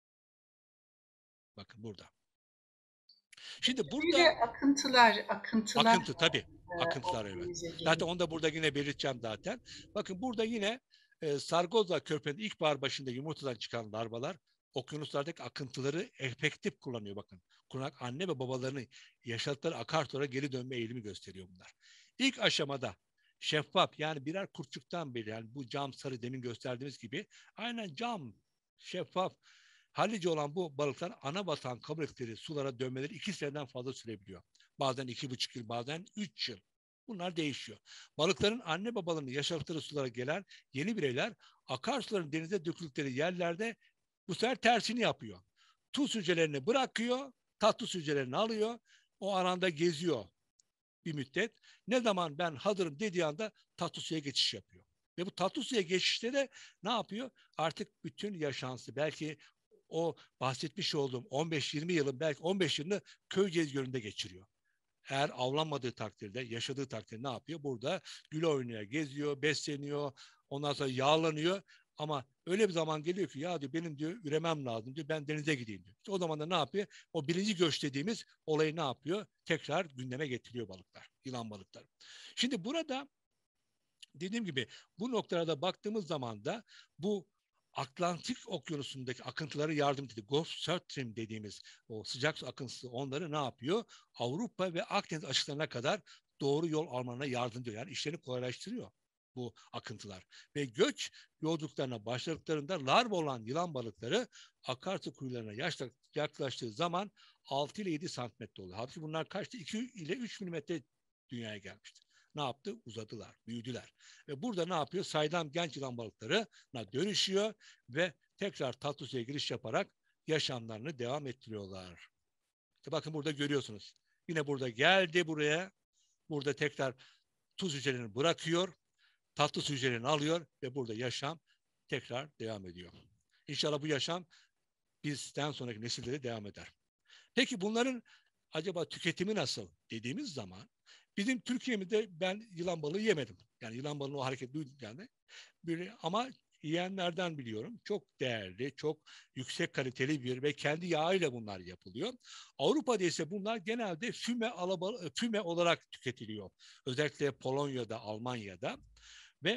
Bakın burada. Şimdi Böyle burada akıntılar akıntı tabii. Akıntılar evet. organize Zaten geliyor. onu da burada yine belirteceğim zaten. Bakın burada yine Sargoza Körfezi'nin ilkbahar başında yumurtadan çıkan larvalar okyanuslardaki akıntıları efektif kullanıyor bakın. Kurak anne ve babalarının yaşadıkları akarsulara geri dönme eğilimi gösteriyor bunlar. İlk aşamada şeffaf yani birer kurtçuktan beri yani bu cam sarı demin gösterdiğimiz gibi aynen cam şeffaf hallice olan bu balıklar ana vatan kabul ettikleri sulara dönmeleri 2 seneden fazla sürebiliyor. Bazen 2,5 yıl bazen 3 yıl. Bunlar değişiyor. Balıkların anne babalarının yaşadıkları sulara gelen yeni bireyler akarsuların denize döküldükleri yerlerde bu sefer tersini yapıyor. Tuz hücrelerini bırakıyor, tatlı hücrelerini alıyor, o alanda geziyor bir müddet. Ne zaman ben hazırım dediği anda tatlı suya geçiş yapıyor. Ve bu tatlı suya geçişte de ne yapıyor? Artık bütün yaşantısı belki o bahsetmiş olduğum 15-20 yılın belki 15 yılını köy gezgöründe geçiriyor. Eğer avlanmadığı takdirde, yaşadığı takdirde ne yapıyor? Burada gül oynuyor, geziyor, besleniyor, ondan sonra yağlanıyor. Ama öyle bir zaman geliyor ki ya diyor benim diyor üremem lazım diyor ben denize gideyim diyor. İşte o zaman da ne yapıyor? O birinci göç dediğimiz olayı ne yapıyor? Tekrar gündeme getiriyor balıklar, yılan balıkları. Şimdi burada dediğim gibi bu noktalarda baktığımız zaman da bu Atlantik Okyanusu'ndaki akıntıları yardım ediyor. Gulf Stream dediğimiz o sıcak su akıntısı onları ne yapıyor? Avrupa ve Akdeniz açıklarına kadar doğru yol almalarına yardım ediyor. Yani işlerini kolaylaştırıyor bu akıntılar. Ve göç yolculuklarına başladıklarında larva olan yılan balıkları akarsu kuyularına yaklaştığı zaman 6 ile 7 santimetre oluyor. Halbuki bunlar kaçtı? 2 ile 3 milimetre dünyaya gelmişti. Ne yaptı? Uzadılar, büyüdüler. Ve burada ne yapıyor? Saydam genç yılan balıklarına dönüşüyor ve tekrar tatlı suya giriş yaparak yaşamlarını devam ettiriyorlar. İşte bakın burada görüyorsunuz. Yine burada geldi buraya. Burada tekrar tuz hücrelerini bırakıyor. Tatlı su hücrelerini alıyor ve burada yaşam tekrar devam ediyor. İnşallah bu yaşam bizden sonraki nesillere devam eder. Peki bunların acaba tüketimi nasıl dediğimiz zaman bizim Türkiye'mizde ben yılan balığı yemedim. Yani yılan balığının o hareketi duydum yani. Ama yiyenlerden biliyorum. Çok değerli, çok yüksek kaliteli bir ve kendi yağıyla bunlar yapılıyor. Avrupa'da ise bunlar genelde füme olarak tüketiliyor. Özellikle Polonya'da, Almanya'da ve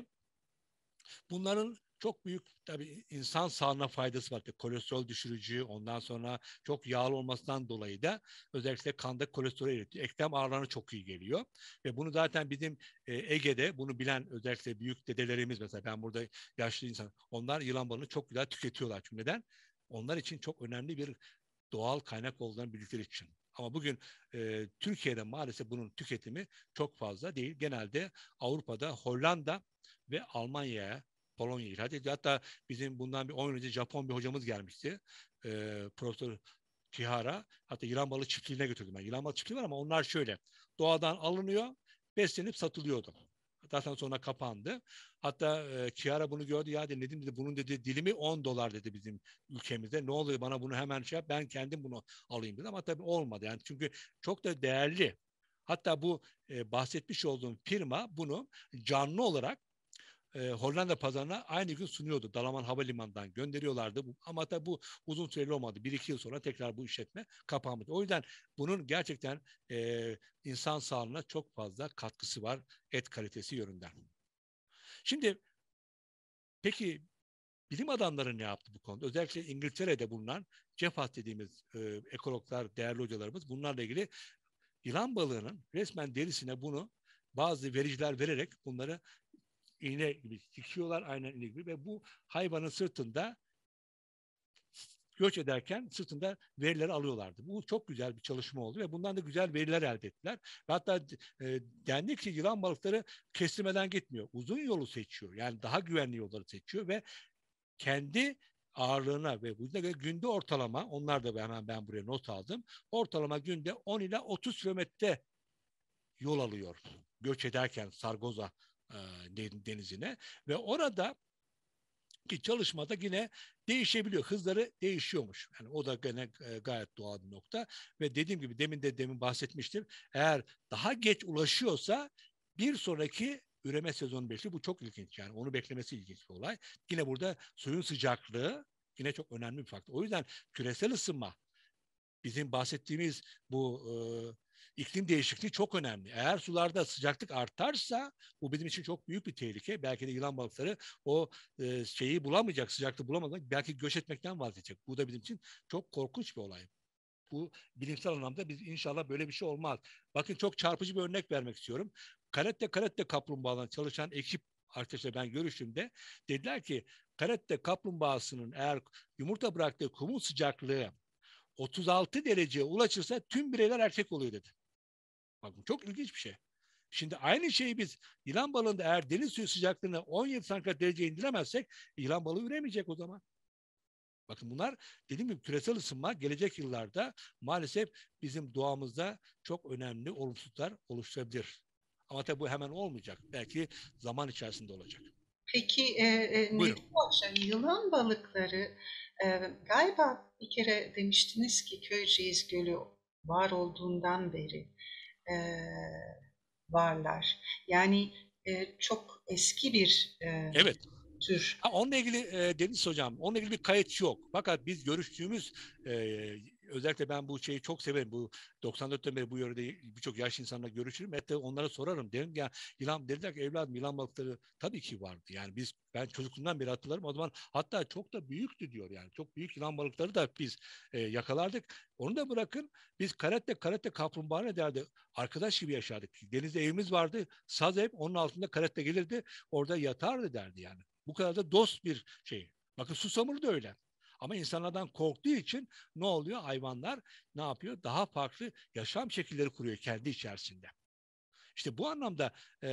bunların çok büyük tabii insan sağlığına faydası var. Kolesterol düşürücü, ondan sonra çok yağlı olmasından dolayı da özellikle kanda kolesterol eritiyor. Eklem ağrılarına çok iyi geliyor. Ve bunu zaten bizim Ege'de bunu bilen özellikle büyük dedelerimiz mesela ben burada yaşlı insan onlar yılan balığını çok güzel tüketiyorlar. Çünkü neden? Onlar için çok önemli bir doğal kaynak olduğunu bildikleri için. Ama bugün Türkiye'de maalesef bunun tüketimi çok fazla değil. Genelde Avrupa'da Hollanda ve Almanya'ya Polonya'ya ihraç ediyor. Hatta bizim bundan bir 10 yıl önce Japon bir hocamız gelmişti. Profesör Kihara. Hatta yılan balığı çiftliğine götürdüm ben. Yılan balığı çiftliği var ama onlar şöyle. Doğadan alınıyor, beslenip satılıyordu. Zaten sonra kapandı. Hatta Kiara bunu gördü ya dedi, Nedim dedi bunun dedi dilimi 10 dolar dedi bizim ülkemizde. Ne oluyor bana bunu hemen şey yap ben kendim bunu alayım dedi ama tabii olmadı. Yani çünkü çok da değerli. Hatta bu bahsetmiş olduğum firma bunu canlı olarak Hollanda pazarına aynı gün sunuyordu. Dalaman Havalimanı'ndan gönderiyorlardı. Ama tabii bu uzun süreli olmadı. 1-2 yıl sonra tekrar bu işletme kapandı. O yüzden bunun gerçekten insan sağlığına çok fazla katkısı var et kalitesi yönünden. Şimdi peki bilim adamları ne yaptı bu konuda? Özellikle İngiltere'de bulunan CEPAS dediğimiz ekologlar, değerli hocalarımız bunlarla ilgili yılan balığının resmen derisine bunu bazı vericiler vererek bunları iğne gibi dikiyorlar aynen iğne gibi ve bu hayvanın sırtında göç ederken sırtında verileri alıyorlardı. Bu çok güzel bir çalışma oldu ve bundan da güzel veriler elde ettiler. Ve hatta dendi ki yılan balıkları kestirmeden gitmiyor. Uzun yolu seçiyor. Yani daha güvenli yolları seçiyor ve kendi ağırlığına ve bu günde ortalama onlar da hemen ben buraya not aldım. Ortalama günde 10 ila 30 kilometre yol alıyor göç ederken Sargoza denizine ve orada ki çalışmada yine değişebiliyor. Hızları değişiyormuş. Yani o da gene gayet doğal bir nokta. Ve dediğim gibi demin bahsetmiştim. Eğer daha geç ulaşıyorsa bir sonraki üreme sezonu bekliyor. Bu çok ilginç yani. Onu beklemesi ilginç bir olay. Yine burada suyun sıcaklığı yine çok önemli bir faktör. O yüzden küresel ısınma bizim bahsettiğimiz bu İklim değişikliği çok önemli. Eğer sularda sıcaklık artarsa bu bizim için çok büyük bir tehlike. Belki de yılan balıkları o şeyi bulamayacak, sıcaklığı bulamayacak. Belki göç etmekten vazgeçecek. Bu da bizim için çok korkunç bir olay. Bu bilimsel anlamda biz inşallah böyle bir şey olmaz. Bakın çok çarpıcı bir örnek vermek istiyorum. Karette kaplumbağalarla çalışan ekip arkadaşlar ben görüştüğümde dediler ki karette kaplumbağasının eğer yumurta bıraktığı kumun sıcaklığı 36 dereceye ulaşırsa tüm bireyler erkek oluyor dedi. Bakın çok ilginç bir şey. Şimdi aynı şeyi biz yılan balığında eğer deniz suyu sıcaklığını 17 santigrat dereceye indiremezsek yılan balığı üremeyecek o zaman. Bakın bunlar dediğim gibi küresel ısınma gelecek yıllarda maalesef bizim doğamızda çok önemli olumsuzluklar oluşturabilir. Ama tabii bu hemen olmayacak. Belki zaman içerisinde olacak. Peki Buyurun. Nedim Hoca, yılan balıkları galiba bir kere demiştiniz ki Köyceğiz Gölü var olduğundan beri e, varlar. Yani çok eski bir Evet. tür. Onunla ilgili Deniz Hocam, onunla ilgili bir kayıt yok. Fakat biz görüştüğümüz özellikle ben bu şeyi çok severim. Bu 94'ten beri bu yörede birçok yaşlı insanla görüşürüm. Hatta onlara sorarım. Derim ya yılan dediler ki evladım yılan balıkları tabii ki vardı. Yani ben çocukluğumdan beri hatırlarım. O zaman hatta çok da büyüktü diyor yani. Çok büyük yılan balıkları da biz yakalardık. Onu da bırakın biz karette kaplumbağa ne derdi? Arkadaş gibi yaşardık. Denizde evimiz vardı. Saz ev onun altında karette gelirdi. Orada yatardı derdi yani. Bu kadar da dost bir şey. Bakın susamur da öyle. Ama insanlardan korktuğu için ne oluyor? Hayvanlar ne yapıyor? Daha farklı yaşam şekilleri kuruyor kendi içerisinde. İşte bu anlamda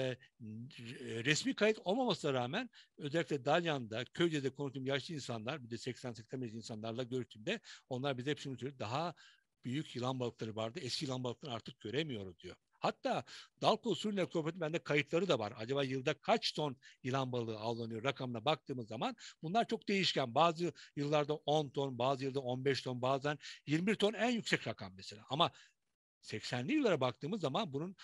resmi kayıt olmamasına rağmen özellikle Dalyan'da, Köyce'de konuştuğum yaşlı insanlar, bir de 80-85 insanlarla görüştüğümde onlar bize hep şunu söylüyor. Daha büyük yılan balıkları vardı. Eski yılan balıklarını artık göremiyoruz diyor. Hatta Dalko Suriye Kooperatif bende kayıtları da var. Acaba yılda kaç ton yılan balığı avlanıyor rakamına baktığımız zaman bunlar çok değişken. Bazı yıllarda 10 ton, bazı yılda 15 ton, bazen 21 ton en yüksek rakam mesela. Ama 80'li yıllara baktığımız zaman bunun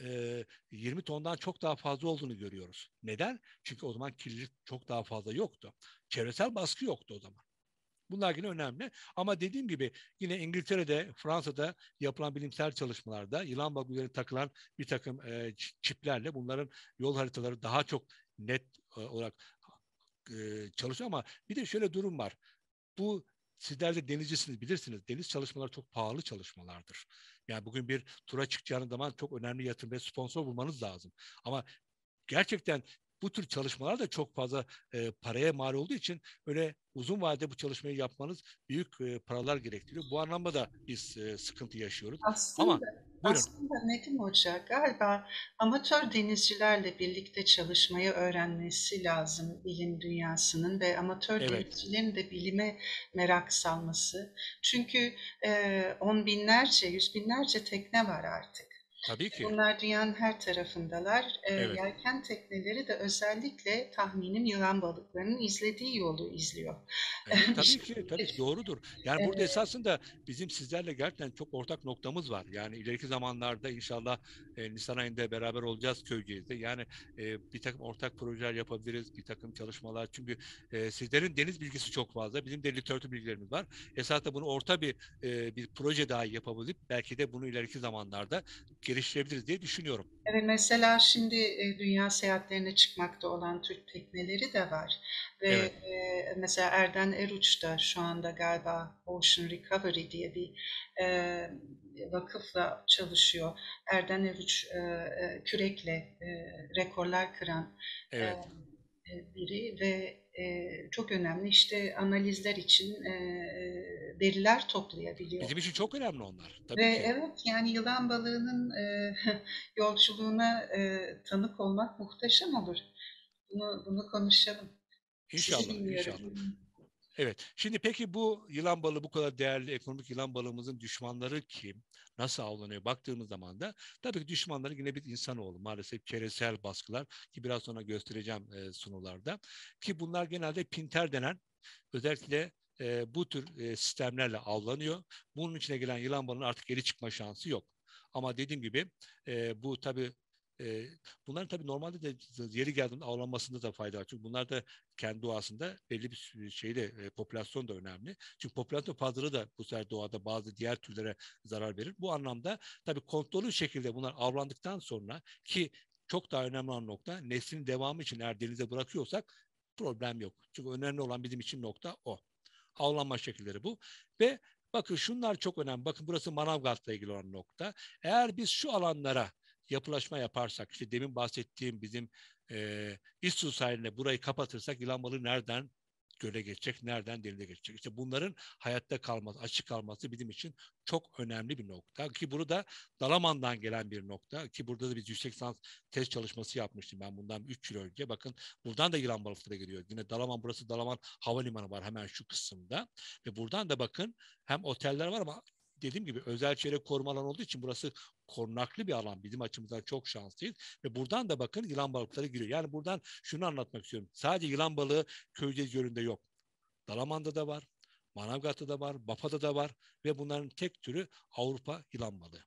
20 tondan çok daha fazla olduğunu görüyoruz. Neden? Çünkü o zaman kirlilik çok daha fazla yoktu. Çevresel baskı yoktu o zaman. Bunlar yine önemli. Ama dediğim gibi yine İngiltere'de, Fransa'da yapılan bilimsel çalışmalarda yılan balığı takılan bir takım çiplerle bunların yol haritaları daha çok net olarak çalışıyor. Ama bir de şöyle durum var. Bu sizler de denizcisiniz bilirsiniz. Deniz çalışmaları çok pahalı çalışmalardır. Yani bugün bir tura çıkacağınız zaman çok önemli yatırım ve sponsor bulmanız lazım. Ama gerçekten bu tür çalışmalar da çok fazla paraya mal olduğu için öyle uzun vadede bu çalışmayı yapmanız büyük paralar gerektiriyor. Bu anlamda da biz sıkıntı yaşıyoruz. Ama Aslında buyurun. Nedim Hoca galiba amatör denizcilerle birlikte çalışmayı öğrenmesi lazım bilim dünyasının ve amatör Evet. denizcilerin de bilime merak salması. Çünkü on binlerce, yüz binlerce tekne var artık. Tabii ki. Bunlar dünyanın her tarafındalar. Evet. Yelken tekneleri de özellikle tahminim yılan balıklarının izlediği yolu izliyor. Evet Bir tabii ki şekilde. doğrudur. Yani burada esasında bizim sizlerle gerçekten çok ortak noktamız var. Yani ileriki zamanlarda inşallah Nisan ayında beraber olacağız Köyceğiz'de. Yani bir takım ortak projeler yapabiliriz, bir takım çalışmalar. Çünkü sizlerin deniz bilgisi çok fazla, bizim de literatür bilgilerimiz var. Esasında bunu orta bir proje daha yapabilip belki de bunu ileriki zamanlarda geliştirebiliriz diye düşünüyorum. Evet, mesela şimdi dünya seyahatlerine çıkmakta olan Türk tekneleri de var ve Evet, mesela Erden Eruç da şu anda galiba Ocean Recovery diye bir vakıfla çalışıyor. Erden Eruç kürekle rekorlar kıran e, evet. biri ve çok önemli işte analizler için veriler toplayabiliyor. Bizim için çok önemli onlar. Ve Tabii ki. evet, yani yılan balığının yolculuğuna tanık olmak muhteşem olur. Bunu konuşalım. Sizi İnşallah, inşallah. dinliyorum. Evet. Şimdi peki bu yılan balığı bu kadar değerli ekonomik yılan balığımızın düşmanları kim? Nasıl avlanıyor? Baktığımız zaman da tabii ki düşmanları yine bir insanoğlu. Maalesef çevresel baskılar ki biraz sonra göstereceğim sunularda. Ki bunlar genelde pinter denen özellikle bu tür sistemlerle avlanıyor. Bunun içine gelen yılan balığının artık geri çıkma şansı yok. Ama dediğim gibi bu tabii Bunların tabii normalde de yeri geldiğinde avlanmasında da fayda var. Çünkü bunlar da kendi doğasında belli bir şeyde popülasyon da önemli. Çünkü popülasyon fazlalığı da bu sefer doğada bazı diğer türlere zarar verir. Bu anlamda tabii kontrollü şekilde bunlar avlandıktan sonra ki çok daha önemli olan nokta neslin devamı için eğer denize bırakıyorsak problem yok. Çünkü önemli olan bizim için nokta o. Avlanma şekilleri bu. Ve bakın şunlar çok önemli. Bakın burası Manavgat'la ilgili olan nokta. Eğer biz şu alanlara yapılaşma yaparsak, işte demin bahsettiğim bizim İztuzu sahiline burayı kapatırsak yılan balığı nereden göle geçecek, nereden denize geçecek? İşte bunların hayatta kalması, açık kalması bizim için çok önemli bir nokta. Ki burada Dalaman'dan gelen bir nokta. Ki burada da biz yüksek lisans test çalışması yapmıştım ben bundan 3 yıl önce. Bakın buradan da yılan balıkları geliyor. Yine Dalaman, burası Dalaman Havalimanı var hemen şu kısımda. Ve buradan da bakın hem oteller var ama dediğim gibi özel çevre koruma alanı olduğu için burası korunaklı bir alan. Bizim açımızdan çok şanslıyız. Ve buradan da bakın yılan balıkları giriyor. Yani buradan şunu anlatmak istiyorum. Sadece yılan balığı Köyceğiz Gölü'nde yok. Dalaman'da da var. Manavgat'ta da var. Bafa'da da var. Ve bunların tek türü Avrupa yılan balığı.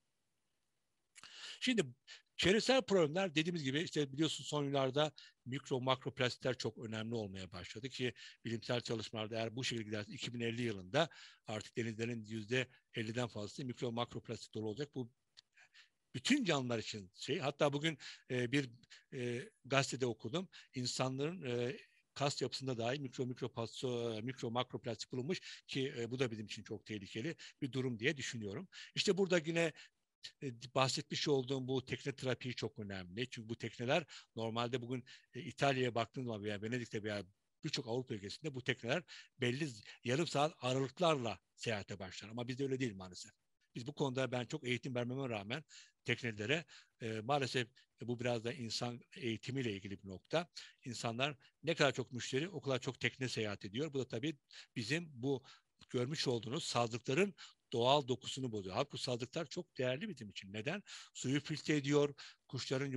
Şimdi çevresel problemler dediğimiz gibi işte biliyorsun son yıllarda mikro makro plastikler çok önemli olmaya başladı ki bilimsel çalışmalarda eğer bu şekilde giderse 2050 yılında artık denizlerin %50'den fazlası mikro makro plastik dolu olacak. Bu bütün canlılar için şey. Hatta bugün bir gazetede okudum. İnsanların kas yapısında dahi mikro makro plastik bulunmuş ki bu da bizim için çok tehlikeli bir durum diye düşünüyorum. İşte burada yine bahsetmiş olduğum bu tekne trafiği çok önemli. Çünkü bu tekneler normalde bugün İtalya'ya baktığınız zaman veya Venedik'te veya birçok Avrupa ülkesinde bu tekneler belli yarım saat aralıklarla seyahate başlar. Ama bizde öyle değil maalesef. Biz bu konuda ben çok eğitim vermeme rağmen teknelere maalesef bu biraz da insan eğitimiyle ilgili bir nokta. İnsanlar ne kadar çok müşteri o kadar çok tekne seyahat ediyor. Bu da tabii bizim bu görmüş olduğunuz sazlıkların doğal dokusunu bozuyor. Halbuki sazlıklar çok değerli bizim için. Neden? Suyu filtre ediyor, kuşların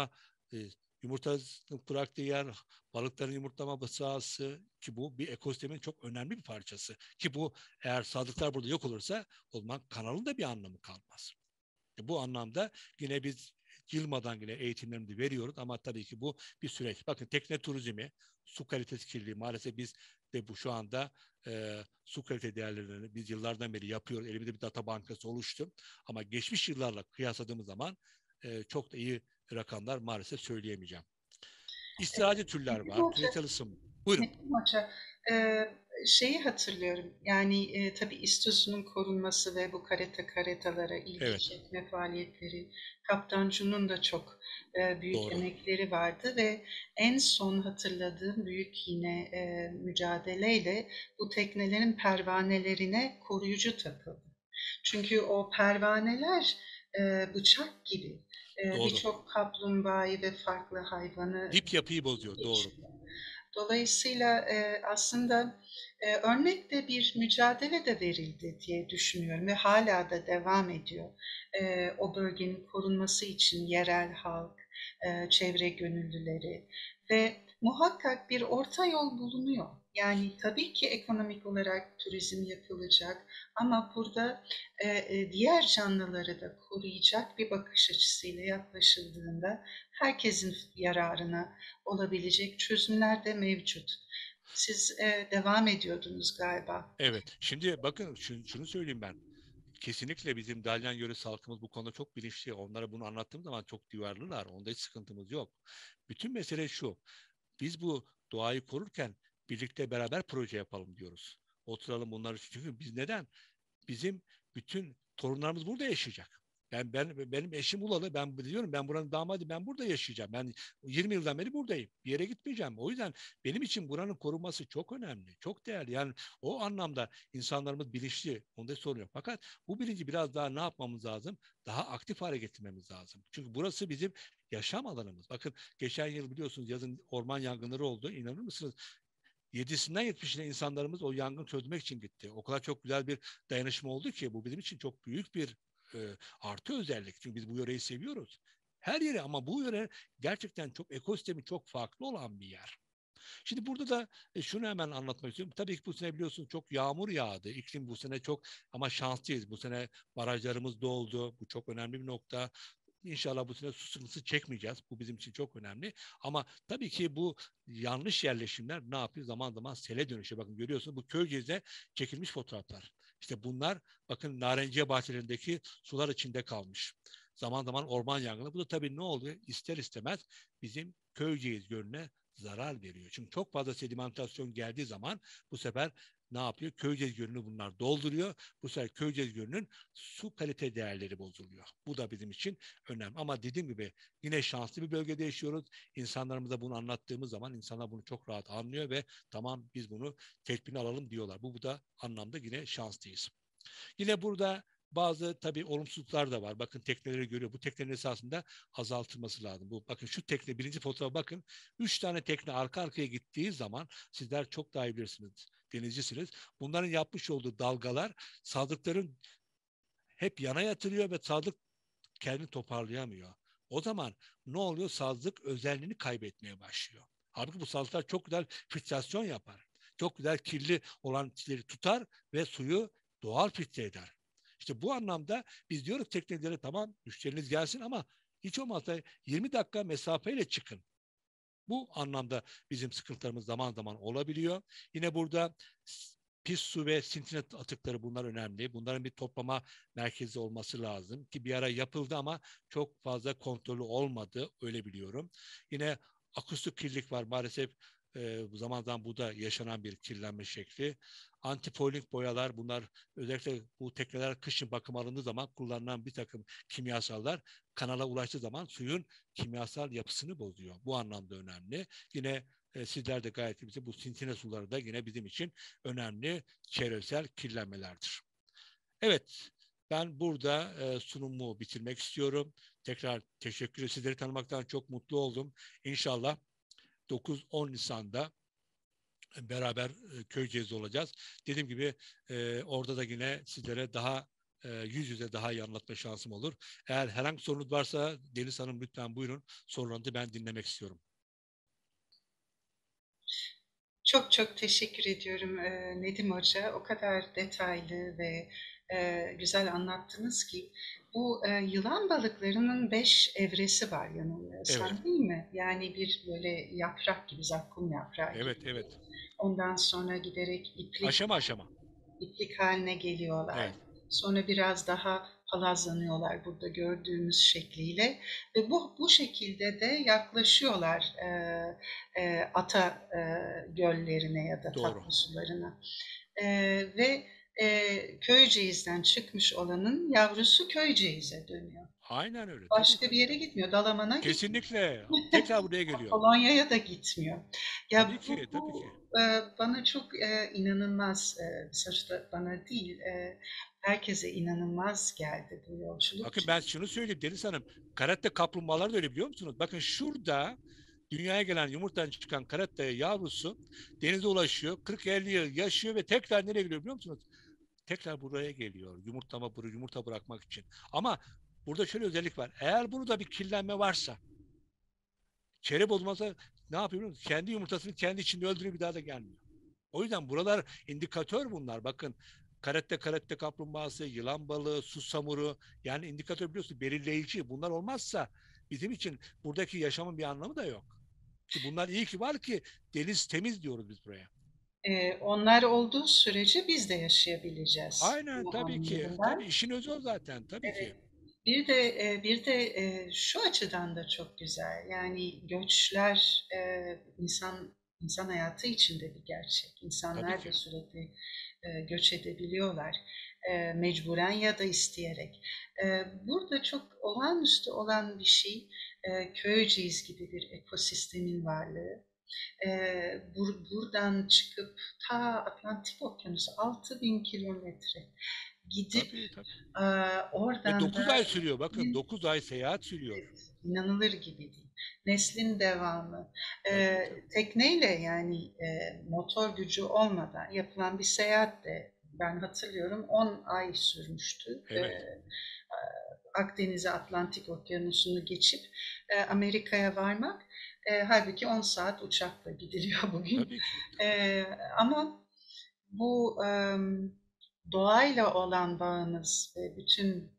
yumurtasını bıraktığı yer, balıkların yumurtlama sahası ki bu bir ekosistemin çok önemli bir parçası. Ki bu eğer sazlıklar burada yok olursa o zaman kanalın da bir anlamı kalmaz. Bu anlamda yine biz yılmadan yine eğitimlerimizi veriyoruz ama tabii ki bu bir süreç. Bakın tekne turizmi, su kalitesi kirliliği maalesef biz de bu şu anda su kalite değerlerini biz yıllardan beri yapıyoruz. Elimizde bir data bankası oluştu. Ama geçmiş yıllarla kıyasladığımız zaman çok da iyi rakamlar maalesef söyleyemeyeceğim. İstiracı türler Nedim var, Hoca, küresel ısım. Buyurun. Nedim Hoca, şeyi hatırlıyorum. Yani tabii İSTÜZ'ün korunması ve bu karatalara ilgi Evet, çekme faaliyetleri, Kaptan Cun'un da çok büyük doğru. emekleri vardı ve en son hatırladığım büyük yine mücadeleyle bu teknelerin pervanelerine koruyucu takıldı. Çünkü o pervaneler bıçak gibi Doğru. birçok kaplumbağayı ve farklı hayvanı Dip yapıyı bozuyor. Doğru. geçiyor. Dolayısıyla aslında örnek de bir mücadele de verildi diye düşünüyorum ve hala da devam ediyor. O bölgenin korunması için yerel halk, çevre gönüllüleri ve muhakkak bir orta yol bulunuyor. Yani tabii ki ekonomik olarak turizm yapılacak ama burada diğer canlıları da koruyacak bir bakış açısıyla yaklaşıldığında herkesin yararına olabilecek çözümler de mevcut. Siz devam ediyordunuz galiba. Evet. Şimdi bakın şunu söyleyeyim ben. Kesinlikle bizim Dalyan yöresi halkımız bu konuda çok bilinçli. Onlara bunu anlattığım zaman çok duyarlılar. Onda hiç sıkıntımız yok. Bütün mesele şu. Biz bu doğayı korurken birlikte beraber proje yapalım diyoruz. Oturalım bunlar için. Çünkü biz neden? Bizim bütün torunlarımız burada yaşayacak. Benim eşim Ulalı. Ben diyorum ben buranın damadı ben burada yaşayacağım. Ben 20 yıldan beri buradayım. Bir yere gitmeyeceğim. O yüzden benim için buranın korunması çok önemli. Çok değerli. Yani o anlamda insanlarımız bilinçli. Onda sorun yok. Fakat bu bilinci biraz daha ne yapmamız lazım? Daha aktif hale getirmemiz lazım. Çünkü burası bizim yaşam alanımız. Bakın geçen yıl biliyorsunuz yazın orman yangınları oldu. İnanır mısınız? 7'sinden 70'ine insanlarımız o yangın çözmek için gitti. O kadar çok güzel bir dayanışma oldu ki bu bizim için çok büyük bir artı özellik. Çünkü biz bu yöreyi seviyoruz. Her yeri ama bu yöre gerçekten çok ekosistemi çok farklı olan bir yer. Şimdi burada da şunu hemen anlatmak istiyorum. Tabii ki bu sene biliyorsunuz çok yağmur yağdı. İklim bu sene çok ama şanslıyız. Bu sene barajlarımız doldu. Bu çok önemli bir nokta. İnşallah bu sene su sıkıntısı çekmeyeceğiz. Bu bizim için çok önemli. Ama tabii ki bu yanlış yerleşimler ne yapıyor? Zaman zaman sele dönüşüyor. Bakın görüyorsunuz bu Köyceğiz'de çekilmiş fotoğraflar. İşte bunlar bakın narenciye bahçelerindeki sular içinde kalmış. Zaman zaman orman yangını. Bu da tabii ne oluyor? İster istemez bizim Köyceğiz Gölü'ne zarar veriyor. Çünkü çok fazla sedimentasyon geldiği zaman bu sefer ne yapıyor? Köyceğiz Gölü'nü bunlar dolduruyor. Bu sefer Köyceğiz Gölü'nün su kalite değerleri bozuluyor. Bu da bizim için önemli. Ama dediğim gibi yine şanslı bir bölgede yaşıyoruz. İnsanlarımıza bunu anlattığımız zaman insanlar bunu çok rahat anlıyor ve tamam biz bunu tedbirini alalım diyorlar. Bu da anlamda yine şanslıyız. Yine burada bazı tabii olumsuzluklar da var. Bakın tekneleri görüyor. Bu teknenin esasında azaltılması lazım. Bu bakın şu tekne birinci fotoğrafa bakın. 3 tane tekne arka arkaya gittiği zaman sizler çok daha iyi bilirsiniz. Denizcisiniz. Bunların yapmış olduğu dalgalar sadıkların hep yana yatırıyor ve sadık kendini toparlayamıyor. O zaman ne oluyor? Sazlık özelliğini kaybetmeye başlıyor. Halbuki bu sazlıklar çok güzel filtrasyon yapar. Çok güzel kirli olan çileri tutar ve suyu doğal filtre eder. İşte bu anlamda biz diyoruz teknelere tamam müşteriniz gelsin ama hiç olmazsa 20 dakika mesafeyle çıkın. Bu anlamda bizim sıkıntılarımız zaman zaman olabiliyor. Yine burada pis su ve sintinet atıkları bunlar önemli. Bunların bir toplama merkezi olması lazım ki bir ara yapıldı ama çok fazla kontrolü olmadı öyle biliyorum. Yine akustik kirlilik var maalesef zaman zaman bu da yaşanan bir kirlenme şekli. Antifoiling boyalar bunlar özellikle bu tekneler kışın bakım alındığı zaman kullanılan bir takım kimyasallar kanala ulaştığı zaman suyun kimyasal yapısını bozuyor. Bu anlamda önemli. Yine sizler de gayet iyi bu sintine suları da yine bizim için önemli çevresel kirlenmelerdir. Evet, ben burada sunumumu bitirmek istiyorum. Tekrar teşekkür ederim. Sizleri tanımaktan çok mutlu oldum. İnşallah 9-10 Nisan'da beraber Köyceğiz'de olacağız. Dediğim gibi orada da yine sizlere daha yüz yüze daha iyi anlatma şansım olur. Eğer herhangi bir sorunuz varsa Deniz Hanım lütfen buyurun. Sorularınızı ben dinlemek istiyorum. Çok çok teşekkür ediyorum Nedim Hoca. O kadar detaylı ve güzel anlattınız ki. Bu yılan balıklarının 5 evresi var Evet, yanılmıyorsam değil mi? Yani bir böyle yaprak gibi, zakkum yaprağı gibi. evet, evet. Ondan sonra giderek Aşama aşama. iplik haline geliyorlar. Evet, Sonra biraz daha palazlanıyorlar burada gördüğümüz şekliyle ve bu şekilde de yaklaşıyorlar ata göllerine ya da doğru. tatlı sularına. Ve Köyceğiz'den çıkmış olanın yavrusu Köyceğiz'e dönüyor. Aynen öyle. Tabii Başka bir tabii yere tabii. gitmiyor, Dalaman'a gitmiyor. Kesinlikle. Tekrar buraya geliyor. Polonya'ya da gitmiyor. Tabii Ya ki, tabii ki. bana çok inanılmaz, sonuçta bana değil, herkese inanılmaz geldi bu yolculuk. Bakın ben şunu söyleyeyim Deniz Hanım. Karette kaplumbağalar da öyle biliyor musunuz? Bakın şurada dünyaya gelen yumurtadan çıkan karette yavrusu denize ulaşıyor. 40-50 yıl yaşıyor ve tekrar nereye geliyor biliyor musunuz? Tekrar buraya geliyor. Yumurta bırakmak için. Ama burada şöyle özellik var. Eğer burada bir kirlenme varsa, çevre bozulmazsa ne yapıyor biliyor musunuz? Kendi yumurtasını kendi içinde öldürüyor bir daha da gelmiyor. O yüzden buralar indikatör bunlar. Bakın karette kaplumbağası, yılan balığı, susamuru yani indikatör biliyorsunuz belirleyici. Bunlar olmazsa bizim için buradaki yaşamın bir anlamı da yok. Ki bunlar iyi ki var ki deniz temiz diyoruz biz buraya. Onlar olduğu sürece biz de yaşayabileceğiz. Aynen Bunu tabii ki. anlıyorum Tabii ben. işin özü o zaten tabii Evet. ki. Bir de şu açıdan da çok güzel. Yani göçler insan hayatı içinde bir gerçek. Tabii İnsanlar da ki. sürekli göç edebiliyorlar. Mecburen ya da isteyerek. Burada çok olağanüstü olan bir şey Köyceğiz gibi bir ekosistemin varlığı. Buradan çıkıp ta Atlantik Okyanusu 6.000 kilometre gidip Tabii tabii. Ve oradan 9 da ay sürüyor. Bakın 9 ay seyahat sürüyor. evet, inanılır gibi değil. Neslin devamı. Tabii tabii. Tekneyle yani motor gücü olmadan yapılan bir seyahat de ben hatırlıyorum 10 ay sürmüştü. Evet. Akdeniz'e Atlantik Okyanusu'nu geçip Amerika'ya varmak. Halbuki 10 saat uçakla gidiliyor bugün. Tabii ki. E, Ama bu doğayla olan bağımız ve bütün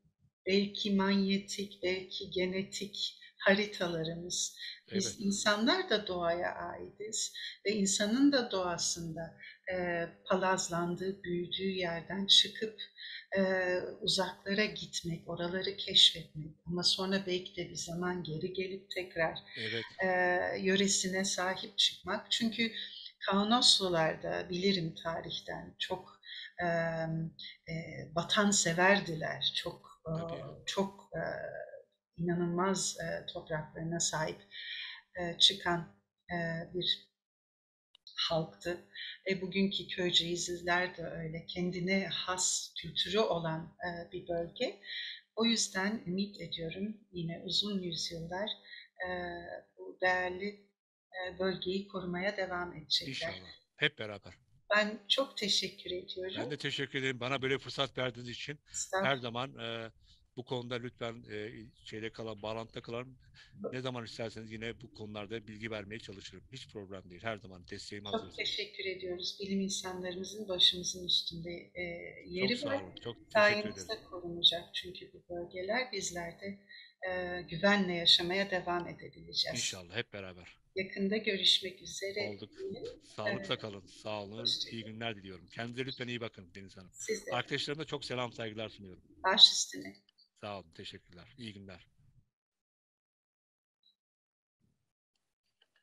belki manyetik, belki genetik haritalarımız. Evet, Biz insanlar da doğaya aitiz ve insanın da doğasında palazlandığı, büyüdüğü yerden çıkıp uzaklara gitmek, oraları keşfetmek ama sonra belki de bir zaman geri gelip tekrar evet, yöresine sahip çıkmak. Çünkü Kaunoslular bilirim tarihten çok e, vatanseverdiler, tabii. çok inanılmaz topraklarına sahip çıkan bir halktı. Bugünkü Köyceğizliler de öyle kendine has kültürü olan bir bölge. O yüzden ümit ediyorum yine uzun yüzyıllar e, bu değerli bölgeyi korumaya devam edecekler. İnşallah. Hep beraber. Ben çok teşekkür ediyorum. Ben de teşekkür ederim. Bana böyle fırsat verdiğiniz için her Estağfurullah. zaman bu konuda lütfen şeyde kalan, bağlantıda kalan ne zaman isterseniz yine bu konularda bilgi vermeye çalışırım. Hiç problem değil. Her zaman desteğim Çok hazırdır. teşekkür ediyoruz. Bilim insanlarımızın başımızın üstünde Çok yeri var. sağ olun. Çok teşekkür ederim. Sayenizde korunacak çünkü bu bölgeler. Bizler de güvenle yaşamaya devam edebileceğiz. İnşallah hep beraber. Yakında görüşmek üzere Olduk. diyelim. Sağlıkla kalın. Sağ olun. Hoşça İyi kalın. günler diliyorum. Kendinize lütfen iyi bakın Deniz Hanım. Siz de Arkadaşlarıma çok selam saygılar sunuyorum. baş üstüne. Sağ olun. Teşekkürler. İyi günler.